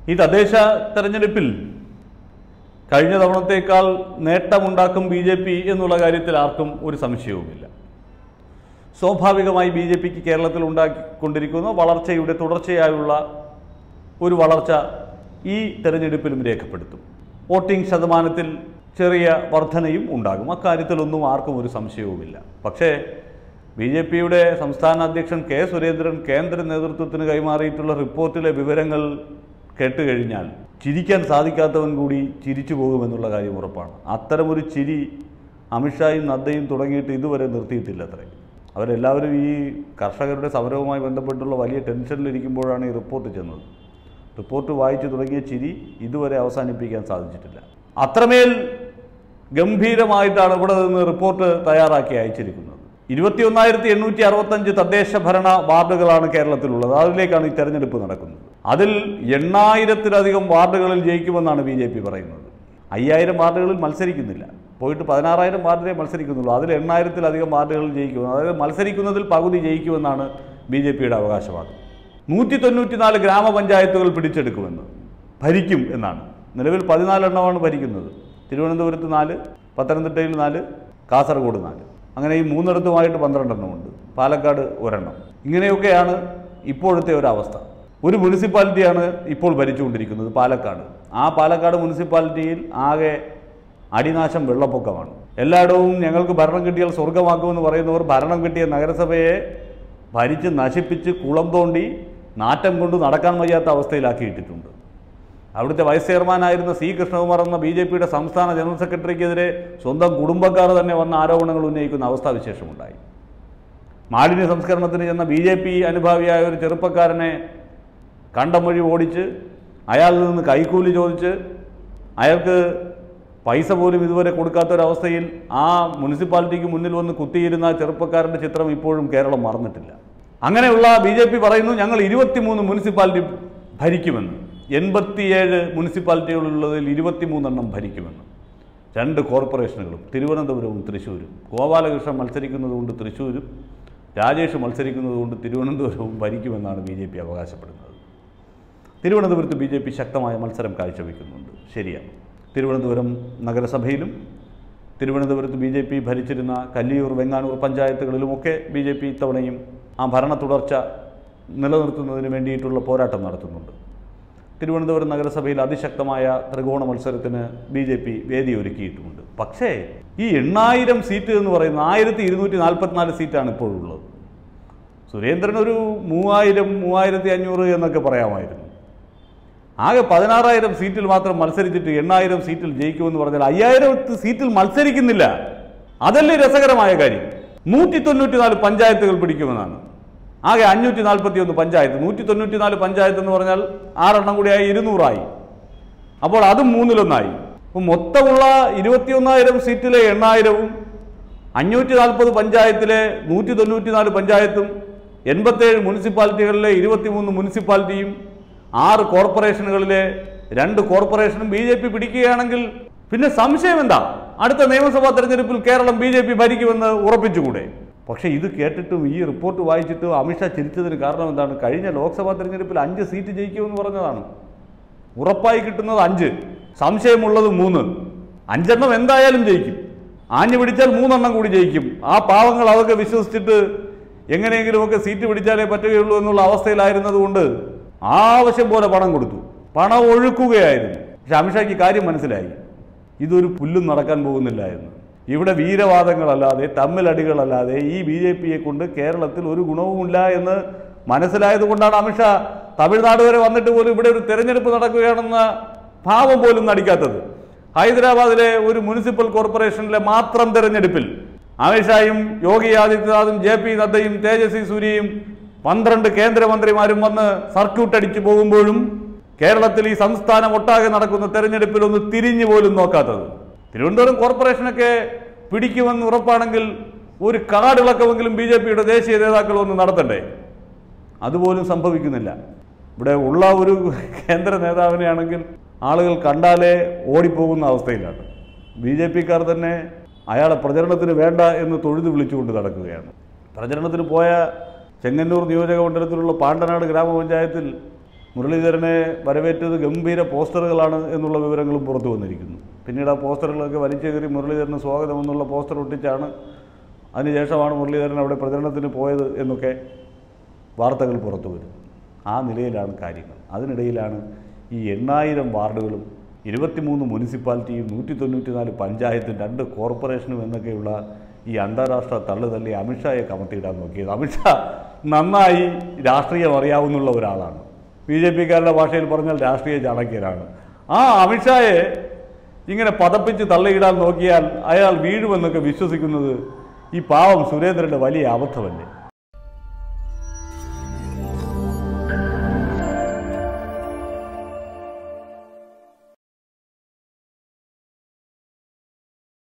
ഈ തദ്ദേശ തെരഞ്ഞെടുപ്പിൽ കഴിഞ്ഞ തവണത്തേക്കാൾ നേട്ടമുണ്ടാക്കും BJP എന്നുള്ള കാര്യത്തിൽ ആർക്കും ഒരു സംശയവുമില്ല. സ്വാഭാവികമായി BJPക്ക് കേരളത്തിൽ ഉണ്ടാക്കിക്കൊണ്ടിരിക്കുന്ന വളർച്ചയുടെ തുടർച്ചയായുള്ള ഒരു വളർച്ച ഈ തെരഞ്ഞെടുപ്പിലും രേഖപ്പെടുത്തും. വോട്ടിംഗ് ശതമാനത്തിൽ ചെറിയ വർധനയും ഉണ്ടാകും. അക്കാര്യത്തിലൊന്നും ആർക്കും ഒരു സംശയവുമില്ല. പക്ഷേ BJPയുടെ സംസ്ഥാന അധ്യക്ഷൻ K. സുരേന്ദ്രൻ കേന്ദ്ര നേതൃത്വത്തിന് കൈമാറിയിട്ടുള്ള റിപ്പോർട്ടിലെ വിവരങ്ങൾ കേട്ടുകഴിഞ്ഞാൽ ചിരിക്കാൻ സാധിക്കാത്തവൻ കൂടി ചിരിച്ചു പോകുമെന്നുള്ള കാര്യം ഉറപ്പാണ്. അത്തരമൊരു ചിരി അമിത്ഷായും നദ്ദയും തുടങ്ങിയിട്ട് ഇതുവരെ നിർത്തിയിട്ടില്ല. അത്രയും അവരെല്ലാവരും ഈ കർഷകരുടെ സമരവുമായി ബന്ധപ്പെട്ടുള്ള വലിയ ടെൻഷനിലിരിക്കുമ്പോഴാണ് ഈ റിപ്പോർട്ട് ചെന്നത്. റിപ്പോർട്ട് വായിച്ചു തുടങ്ങിയ ചിരി ഇതുവരെ അവസാനിപ്പിക്കാൻ സാധിച്ചിട്ടില്ല. അത്രമേൽ ഗംഭീരമായിട്ടാണ് ഇവിടെ നിന്ന് റിപ്പോർട്ട് തയ്യാറാക്കി അയച്ചിരിക്കുന്നത്. 21,865 തദ്ദേശ ഭരണ വാർഡുകളാണ് കേരളത്തിലുള്ളത്. അതിലേക്കാണ് ഈ തെരഞ്ഞെടുപ്പ് നടക്കുന്നത്. അതിൽ 8,000-ലധികം വാർഡുകളിൽ ജയിക്കുമെന്നാണ് BJP പറയുന്നത്. 5,000 വാർഡുകളിൽ മത്സരിക്കുന്നില്ല, പോയിട്ട് 16,000 വാർഡിലേ മത്സരിക്കുന്നുള്ളൂ. അതിൽ 8,000-ലധികം വാർഡുകളിൽ ജയിക്കുമെന്ന്, അതായത് മത്സരിക്കുന്നതിൽ പകുതി ജയിക്കുമെന്നാണ് BJPയുടെ അവകാശവാദം. 194 ഗ്രാമപഞ്ചായത്തുകൾ പിടിച്ചെടുക്കുമെന്ന്, ഭരിക്കും എന്നാണ്. നിലവിൽ 14 എണ്ണമാണ് ഭരിക്കുന്നത്. തിരുവനന്തപുരത്ത് 4, പത്തനംതിട്ടയിൽ 4, കാസർഗോഡ് 4, അങ്ങനെ ഈ 3 12 എണ്ണമുണ്ട്. പാലക്കാട് 1 എണ്ണം. ഇങ്ങനെയൊക്കെയാണ് ഇപ്പോഴത്തെ ഒരവസ്ഥ. ഒരു മുനിസിപ്പാലിറ്റിയാണ് ഇപ്പോൾ ഭരിച്ചുകൊണ്ടിരിക്കുന്നത്, പാലക്കാട്. ആ പാലക്കാട് മുനിസിപ്പാലിറ്റിയിൽ ആകെ അടിനാശം, വെള്ളപ്പൊക്കമാണ്. എല്ലായിടവും ഞങ്ങൾക്ക് ഭരണം കിട്ടിയാൽ സ്വർഗമാക്കുമെന്ന് പറയുന്നവർ ഭരണം കിട്ടിയ നഗരസഭയെ ഭരിച്ച് നശിപ്പിച്ച് കുളം തോണ്ടി നാറ്റം കൊണ്ട് നടക്കാൻ വയ്യാത്ത അവസ്ഥയിലാക്കിയിട്ടിട്ടുണ്ട്. അവിടുത്തെ വൈസ് ചെയർമാനായിരുന്ന C. കൃഷ്ണകുമാർ എന്ന BJPയുടെ സംസ്ഥാന ജനറൽ സെക്രട്ടറിക്കെതിരെ സ്വന്തം കുടുംബക്കാർ തന്നെ വന്ന ആരോപണങ്ങൾ ഉന്നയിക്കുന്ന അവസ്ഥാവിശേഷമുണ്ടായി. മാലിന്യ സംസ്കരണത്തിന് ചെന്ന BJP അനുഭാവിയായ ഒരു ചെറുപ്പക്കാരനെ കണ്ടം വഴി ഓടിച്ച് അയാളിൽ നിന്ന് കൈക്കൂലി ചോദിച്ച് അയാൾക്ക് പൈസ പോലും ഇതുവരെ കൊടുക്കാത്തൊരവസ്ഥയിൽ ആ മുനിസിപ്പാലിറ്റിക്ക് മുന്നിൽ വന്ന് കുത്തിയിരുന്ന ചെറുപ്പക്കാരൻ്റെ ചിത്രം ഇപ്പോഴും കേരളം മറന്നിട്ടില്ല. അങ്ങനെയുള്ള BJP പറയുന്നു ഞങ്ങൾ 23 മുനിസിപ്പാലിറ്റി ഭരിക്കുമെന്ന്. 87 മുനിസിപ്പാലിറ്റികളുള്ളതിൽ 23 എണ്ണം ഭരിക്കുമെന്ന്. 2 കോർപ്പറേഷനുകളും, തിരുവനന്തപുരവും തൃശ്ശൂരും. ഗോപാലകൃഷ്ണൻ മത്സരിക്കുന്നതുകൊണ്ട് തൃശ്ശൂരും, രാജേഷ് മത്സരിക്കുന്നതുകൊണ്ട് തിരുവനന്തപുരവും ഭരിക്കുമെന്നാണ് BJP അവകാശപ്പെടുന്നത്. തിരുവനന്തപുരത്ത് BJP ശക്തമായ മത്സരം കാഴ്ചവെക്കുന്നുണ്ട്, ശരിയാണ്. തിരുവനന്തപുരം നഗരസഭയിലും തിരുവനന്തപുരത്ത് BJP ഭരിച്ചിരുന്ന കല്ലിയൂർ, വെങ്ങാനൂർ പഞ്ചായത്തുകളിലുമൊക്കെ BJP ഇത്തവണയും ആ ഭരണ തുടർച്ച നിലനിർത്തുന്നതിന് വേണ്ടിയിട്ടുള്ള പോരാട്ടം നടത്തുന്നുണ്ട്. തിരുവനന്തപുരം നഗരസഭയിൽ അതിശക്തമായ ത്രികോണ മത്സരത്തിന് BJP വേദിയൊരുക്കിയിട്ടുമുണ്ട്. പക്ഷേ ഈ 8,000 സീറ്റ് എന്ന് പറയുന്ന 1,244 സീറ്റാണ് ഇപ്പോഴുള്ളത്. സുരേന്ദ്രൻ ഒരു 3,000, 3,500 എന്നൊക്കെ പറയാമായിരുന്നു. ആകെ 16,000 സീറ്റിൽ മാത്രം മത്സരിച്ചിട്ട് 8,000 സീറ്റിൽ ജയിക്കുമെന്ന് പറഞ്ഞാൽ 5,000 സീറ്റിൽ മത്സരിക്കുന്നില്ല. അതല്ലേ രസകരമായ കാര്യം. 194 പഞ്ചായത്തുകൾ പിടിക്കുമെന്നാണ്. ആകെ 541 പഞ്ചായത്ത്. 194 പഞ്ചായത്ത് എന്ന് പറഞ്ഞാൽ 6 എണ്ണം കൂടിയായി 200 അപ്പോൾ അതും 1/3. അപ്പോൾ മൊത്തമുള്ള 21,000 സീറ്റിലെ 8,000-ഉം 540 പഞ്ചായത്തിലെ 194 പഞ്ചായത്തും 87 മുനിസിപ്പാലിറ്റികളിലെ 23 മുനിസിപ്പാലിറ്റിയും 6 കോർപ്പറേഷനുകളിലെ 2 കോർപ്പറേഷനും BJP പിടിക്കുകയാണെങ്കിൽ പിന്നെ സംശയം എന്താ? അടുത്ത നിയമസഭാ തെരഞ്ഞെടുപ്പിൽ കേരളം BJP ഭരിക്കുമെന്ന് ഉറപ്പിച്ചുകൂടെ? പക്ഷേ ഇത് കേട്ടിട്ടും ഈ റിപ്പോർട്ട് വായിച്ചിട്ടും അമിത്ഷാ ചിരിച്ചതിന് കാരണം എന്താണ്? കഴിഞ്ഞ ലോക്സഭാ തെരഞ്ഞെടുപ്പിൽ 5 സീറ്റ് ജയിക്കുമെന്ന് പറഞ്ഞതാണ്. ഉറപ്പായി കിട്ടുന്നത് 5, സംശയമുള്ളത് 3. 5 എണ്ണം എന്തായാലും ജയിക്കും. ആഞ്ഞു പിടിച്ചാൽ 3 എണ്ണം കൂടി ജയിക്കും. ആ പാവങ്ങൾ അതൊക്കെ വിശ്വസിച്ചിട്ട് എങ്ങനെയെങ്കിലുമൊക്കെ സീറ്റ് പിടിച്ചാലേ പറ്റുകയുള്ളൂ എന്നുള്ള അവസ്ഥയിലായിരുന്നതുകൊണ്ട് ആവശ്യം പോലെ പണം കൊടുത്തു, പണം ഒഴുക്കുകയായിരുന്നു. പക്ഷെ അമിത്ഷായ്ക്ക് കാര്യം മനസ്സിലായി, ഇതൊരു പുല്ലും നടക്കാൻ പോകുന്നില്ല എന്ന്. ഇവിടെ വീരവാദങ്ങളല്ലാതെ തമ്മിലടികളല്ലാതെ ഈ BJPയെ കൊണ്ട് കേരളത്തിൽ ഒരു ഗുണവുമില്ല എന്ന് മനസ്സിലായതുകൊണ്ടാണ് അമിത്ഷാ തമിഴ്നാട് വരെ വന്നിട്ട് പോലും ഇവിടെ ഒരു തെരഞ്ഞെടുപ്പ് നടക്കുകയാണെന്ന ഭാവം പോലും നടിക്കാത്തത്. ഹൈദരാബാദിലെ ഒരു മുനിസിപ്പൽ കോർപ്പറേഷനിലെ മാത്രം തെരഞ്ഞെടുപ്പിൽ അമിത്ഷായും യോഗി ആദിത്യനാഥും JP നദ്ദയും തേജസ്വി സൂര്യയും 12 കേന്ദ്രമന്ത്രിമാരും വന്ന് സർക്യൂട്ട് അടിച്ചു പോകുമ്പോഴും കേരളത്തിൽ ഈ സംസ്ഥാനം ഒട്ടാകെ നടക്കുന്ന തെരഞ്ഞെടുപ്പിൽ ഒന്ന് തിരിഞ്ഞു പോലും നോക്കാത്തത്. തിരുവനന്തപുരം കോർപ്പറേഷനൊക്കെ പിടിക്കുമെന്ന് ഉറപ്പാണെങ്കിൽ ഒരു കാടിളക്കമെങ്കിലും BJPയുടെ ദേശീയ നേതാക്കൾ ഒന്ന് നടത്തണ്ടേ? അതുപോലും സംഭവിക്കുന്നില്ല. ഇവിടെ ഉള്ള ഒരു കേന്ദ്ര നേതാവിനെയാണെങ്കിൽ ആളുകൾ കണ്ടാലേ ഓടിപ്പോകുന്ന അവസ്ഥയിലാണ്. BJPക്കാർ തന്നെ അയാളെ പ്രചരണത്തിന് വേണ്ട എന്ന് തൊഴുതു വിളിച്ചുകൊണ്ട് നടക്കുകയാണ്. പ്രചരണത്തിന് പോയ ചെങ്ങന്നൂർ നിയോജക മണ്ഡലത്തിലുള്ള പാണ്ടനാട് ഗ്രാമപഞ്ചായത്തിൽ മുരളീധരനെ വരവേറ്റത് ഗംഭീര പോസ്റ്ററുകളാണ് എന്നുള്ള വിവരങ്ങളും പുറത്തു വന്നിരിക്കുന്നു. പിന്നീട് ആ പോസ്റ്ററുകളൊക്കെ വലിച്ചു കയറി മുരളീധരന് സ്വാഗതം എന്നുള്ള പോസ്റ്റർ ഒട്ടിച്ചാണ് അതിനുശേഷമാണ് മുരളീധരൻ അവിടെ പ്രചരണത്തിന് പോയത് എന്നൊക്കെ വാർത്തകൾ പുറത്തു വരും. ആ നിലയിലാണ് കാര്യങ്ങൾ. അതിനിടയിലാണ് ഈ 8000 വാർഡുകളും 23 മുനിസിപ്പാലിറ്റിയും 194 പഞ്ചായത്തും 2 കോർപ്പറേഷനും എന്നൊക്കെയുള്ള ഈ അന്താരാഷ്ട്ര തള്ളി അമിത്ഷായെ കമത്തിയിടാൻ നോക്കിയത്. അമിത്ഷാ നന്നായി രാഷ്ട്രീയം അറിയാവുന്നുള്ള ഒരാളാണ്. BJPക്കാരുടെ ഭാഷയിൽ പറഞ്ഞാൽ രാഷ്ട്രീയ ചാണക്യരാണ്. ആ അമിത്ഷായെ ഇങ്ങനെ പതപ്പിച്ച് തള്ളിയിടാൻ നോക്കിയാൽ അയാൾ വീഴുമെന്നൊക്കെ വിശ്വസിക്കുന്നത് ഈ പാവം സുരേന്ദ്രൻ്റെ വലിയ അബദ്ധമല്ലേ?